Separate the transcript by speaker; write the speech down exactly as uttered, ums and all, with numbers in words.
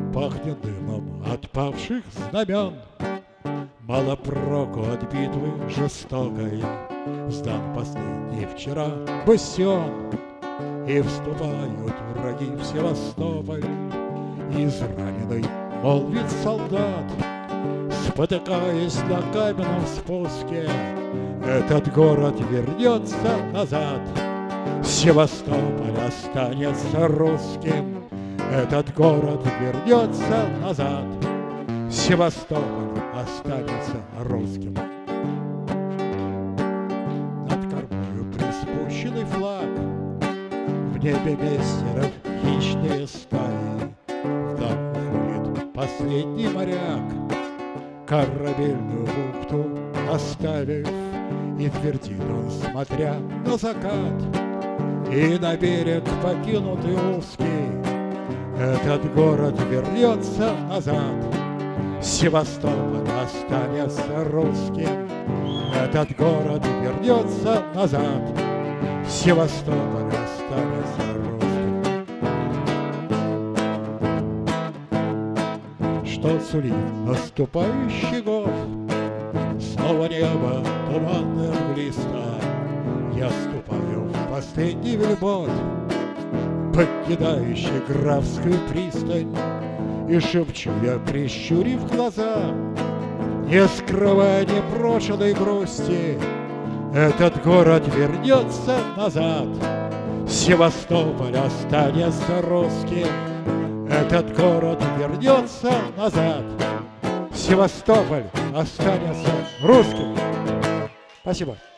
Speaker 1: Пахнет дымом от павших знамен, мало проку от битвы жестокой. Сдан последний вчера бастион, и вступают враги в Севастополь. Израненный молвит солдат, спотыкаясь на каменном спуске: этот город вернется назад, Севастополь останется русским. Этот город вернется назад, Севастополь останется русским. Над кормою приспущенный флаг, в небе мессеров хищные стаи. Вдаль уходит последний моряк, корабельную бухту оставив, и твердит он, смотря на закат: и на берег покинутый узкий, этот город вернется назад, Севастополь останется русским. Этот город вернется назад, Севастополь останется русским. Что сулит наступающий год? Снова небо туманное мглисто. Я ступаю в последний вельбот, покидающий Графскую пристань, и шепчу я, прищурив глаза, не скрывая непрошенной грусти: этот город вернется назад, Севастополь останется русским. Этот город вернется назад, Севастополь останется русским. Спасибо.